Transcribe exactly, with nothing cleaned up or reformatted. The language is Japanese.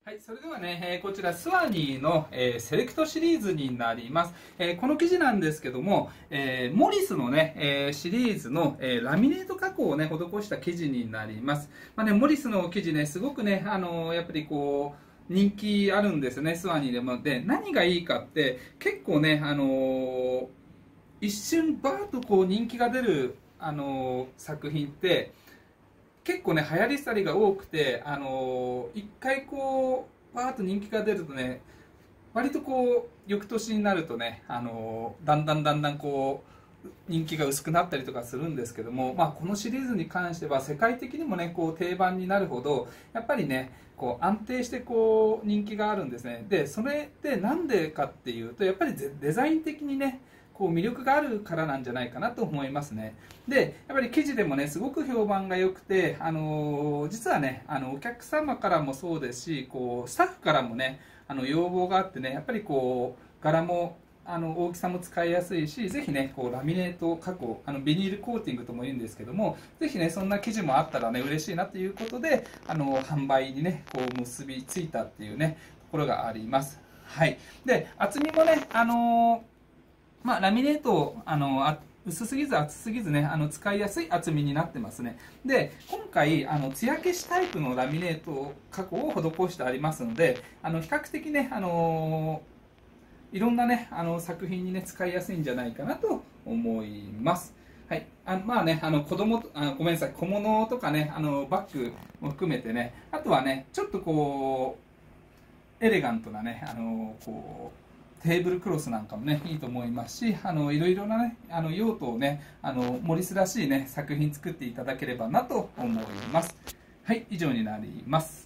はい、それではね、えーこちらスワニーの、えーセレクトシリーズになります。えーこの生地なんですけども、えーモリスのね、えーシリーズの、えーラミネート加工をね、施した生地になります。まあね、モリスの生地ね、すごくね、あのーやっぱりこう、人気あるんですよね、スワニーでも。で、何がいいかって、結構ね、あのー一瞬バーッとこう人気が出る、あのー作品って、結構ね流行り廃りが多くて、あのー一回こうわーっと人気が出るとね、割とこう翌年になるとね、あのーだんだんだんだんこう人気が薄くなったりとかするんですけども、まあ、このシリーズに関しては世界的にもねこう定番になるほどやっぱりねこう安定してこう人気があるんですね。でそれってなんでかっていうと、やっぱりデザイン的にねこう魅力があるからなんじゃないかなと思いますね。でやっぱり記事でもねすごく評判が良くて、あのー実はねあのお客様からもそうですし、こうスタッフからもねあの要望があってね、やっぱりこう柄もあの大きさも使いやすいし、ぜひねこうラミネート加工、あのビニールコーティングとも言うんですけども、ぜひねそんな生地もあったらね嬉しいなということで、あの販売にねこう結びついたっていうねところがあります。はい。で厚みもね、あのーまあ、ラミネートあのあ薄すぎず厚すぎずね、あの使いやすい厚みになってますね。で今回あの艶消しタイプのラミネート加工を施してありますので、あの比較的ね、あのいろんなねあの作品にね使いやすいんじゃないかなと思います。はい、あまあね、あの子供とあごめんなさい、小物とかね、あのバッグも含めてね、あとはねちょっとこうエレガントなね、あのこうテーブルクロスなんかもねいいと思いますし、あのいろいろなねあの用途をね、あのモリスらしいね作品作っていただければなと思います。はい、以上になります。